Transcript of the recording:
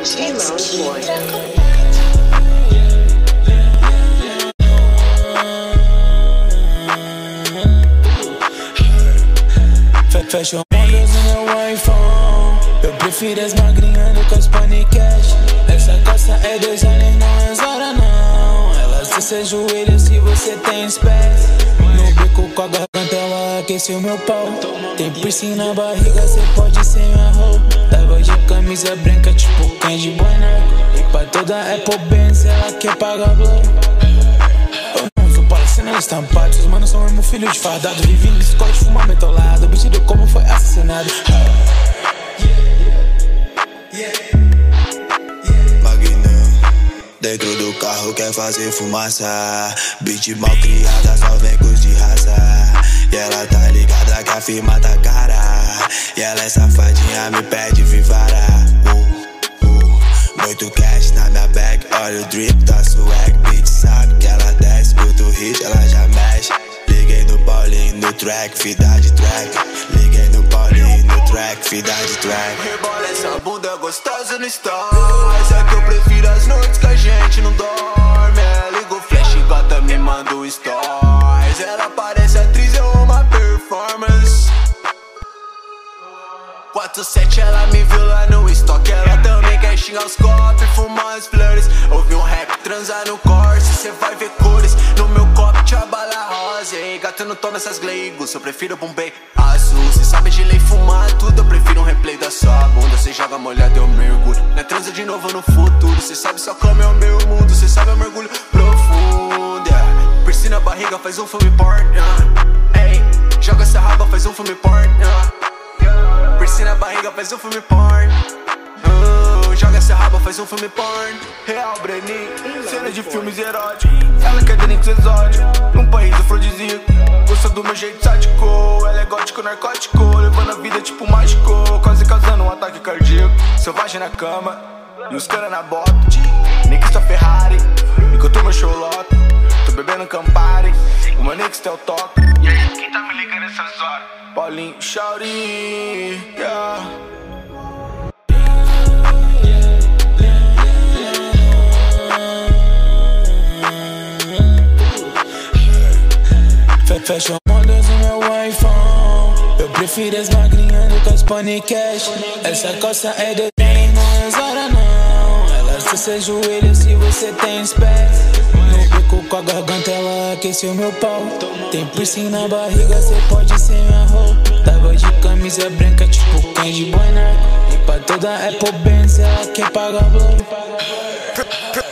Fecha o modas no meu iPhone. Eu prefiro as magrinhas do que as panicash. Essa calça é 2 anos, não é Zara não. Ela se ajoelha se você tem espécie. No bico com a garganta ela aquece o meu pau. Tem piercing na barriga, cê pode ser minha roupa. Tava de camisa branca tipo Candy Boneco. E pra toda Apple Benz ela quer pagar bloco. Parecendo estampado, seus manos são mesmo filho de fardado. Vive em escola de fumar mentolado. Obtido como foi assassinado. Magnão dentro do carro quer fazer fumaça. Beat mal criada, só vem com os de raça. E ela tá ligada que a firma tá cara. E ela é safadinha, me pede vivara. Muito cash na minha bag, olha o drip, tá swag. Bitch sabe que ela desce, escuta o hit, ela já mexe. Liguei no Paulinho no track, fida de track. Liguei no Paulinho no track, fida de track. Rebola essa bunda gostosa no stories. É que eu prefiro as noites que a gente não dorme. Ela liga o flash e gota me manda o stories. Ela parece atriz, eu amo a performance. 4-7 ela me viu lá no estoque. Ela também quer xingar os copos e fumar as flores. Ouvi um rap, transar no Corsa, cê vai ver cores. No meu copo tinha bala rosa. E gato não toma essas gleigos, eu prefiro Bombay azul. Cê sabe de lei fumar tudo, eu prefiro um replay da sua bunda. Cê joga molhado, eu mergulho na transa de novo no futuro. Cê sabe só como é o meu mundo, cê sabe eu mergulho profundo. Piercing na barriga, faz um filme porn. Ei, joga essa raba, faz um filme porn. Piercing na barriga, faz um filme porn. Joga essa raba, faz um filme porn. Real, Breninho, cena de filmes eróticos. Ela quer drinks exóticos, num país afrodisíaco. Gosta do meu jeito sádico. Ela é gótico, narcótico, levando a vida tipo mágico. Quase causando um ataque cardíaco. Selvagem na cama, e os caras na bota. Nix tá Ferrari, enquanto o meu show lota. Tô bebendo Campari, o meu Nix tem o toque. E aí, quem tá me ligando nessas horas? Paulinho, Shauri, yeah. Fecha modas no meu iPhone. Eu prefiro as magrinhas do que as panicash. Essa calça é 2 anos, não é Zara não. Ela se ajoelha se você tem espécie. No bico com a garganta ela aquece o meu pau. Tem piercing na barriga, cê pode ser minha roupa. Tava de camisa branca tipo Candy Boneco. E pra toda Apple Benz ela quer pagar bloco.